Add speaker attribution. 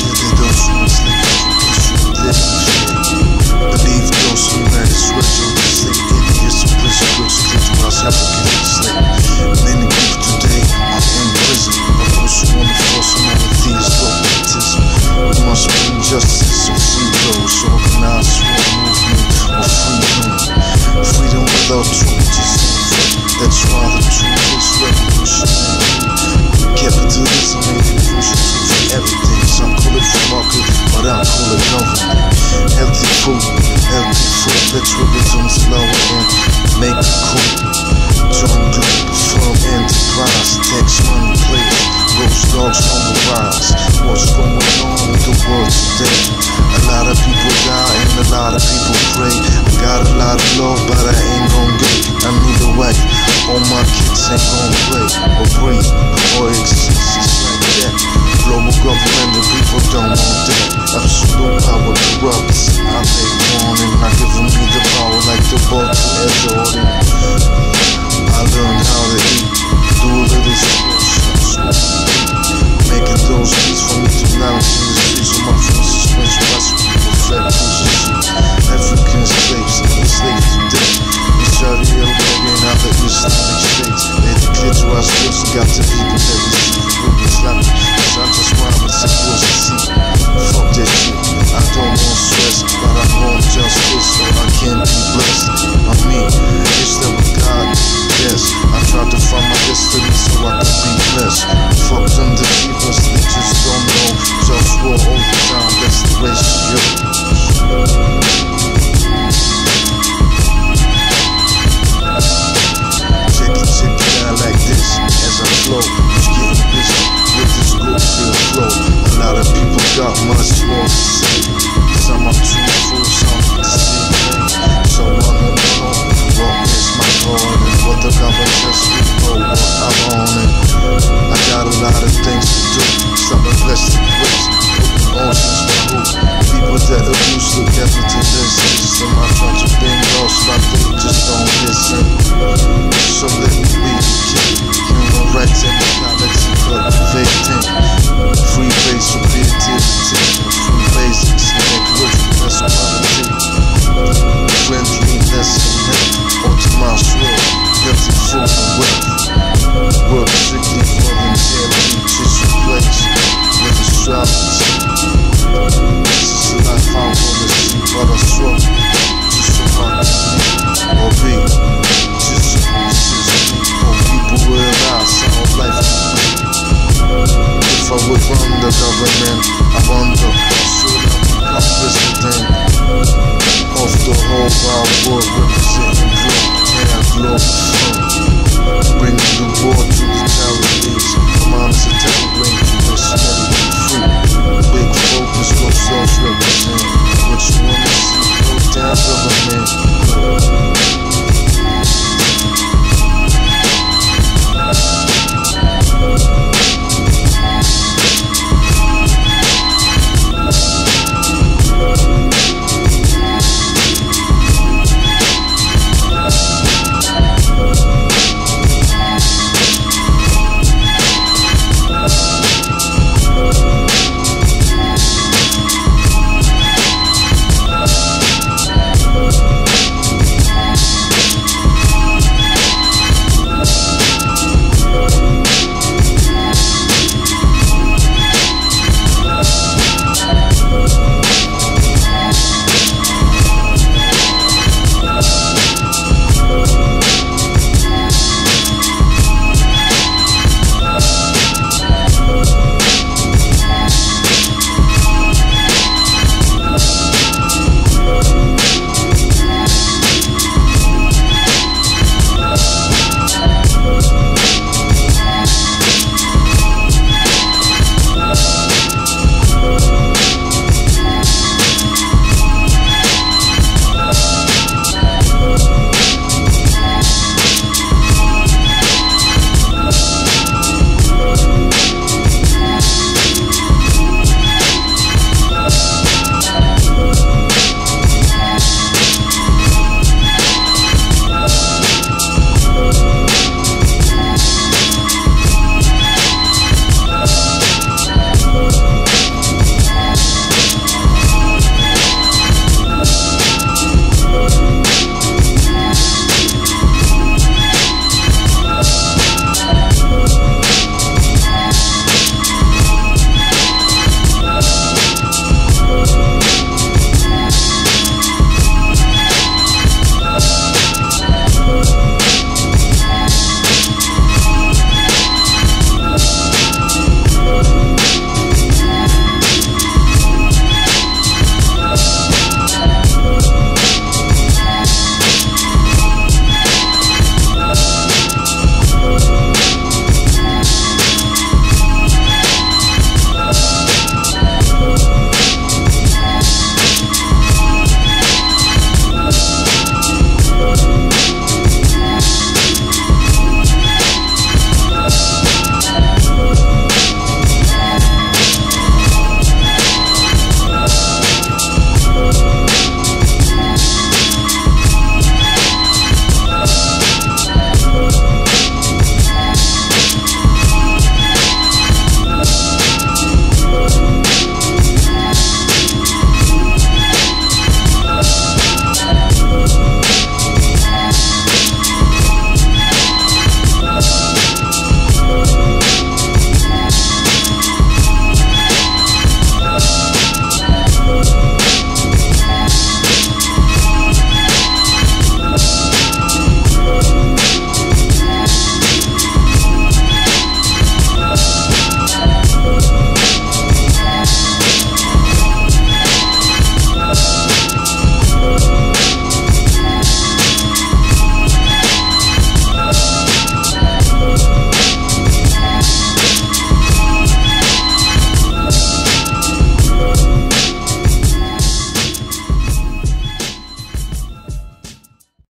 Speaker 1: they don't swim sleep. Believe those who let it switch on the sleep. Idiots in prison, girls who get to us, have to get to sleep. Many people today are in prison, but those who want to force them on with these dogmatism. We must bring justice and free those, organize war movement or freedom. Freedom without truth is evil. That's why the truth is revolutionary. Capitalism ain't the crucial truth for everything. Some call it free market, but I call it government. Healthy food, let's rip it on slow and make it cool. Join Globalfirm enterprise, tax money players, GhostDogz on the rise. What's going on in the world today? A lot of people die and a lot of people pray. I got a lot of love, but I ain't gon' get. I need a wife, all my kids ain't gon' play or breathe or exist, it's like that. Global government, the people don't want that. Absolute power corrupts. I take warning, not giving me the power like the ball to Air Jordan. I learned how to eat, do a little sports, making those beats for me to lounge in the streets of my friends' suspension. Watch people flat position. African slaves, enslaved to death. In Saudi Arabia and other Islamic states, they declare to our slaves and got the people that receive with Islamic. Cause I just rhyme with simple as see. Fuck that shit, I don't want stress, but I want justice so I can be blessed. I mean, is there a God? Yes, I try to find my destiny so I can be blessed. Fuck them deceivers, they just don't know. JustWar all the time, that's the ratio. Check it out like this, as I flow, just getting busy with this good feel flow. A lot of people got much more to say. Some are truthful, some are deceiving. So on and on, what is my God and what the government just know what I'm on it. I got a lot of things to do, some are blessed to waste. Oceans my hope, people that abuse the capitalist system. I try to bring lost, but they just don't listen. So let me be the king. Human rights and equality cultivating. Free base for creativity, free basics and ecological responsibility. Friendliness and optimize world, healthy food and wealth. Work strictly voluntarily, teach your place with astrology. This is the life I wanna see, but I struggle just so I can live or be. Just or people realize how life is free. If I would run the government, I wonder, should I become president of the whole wide world, representing Globalfirm, bringing the war to the terrorists. Mom is a terror ring to the steady.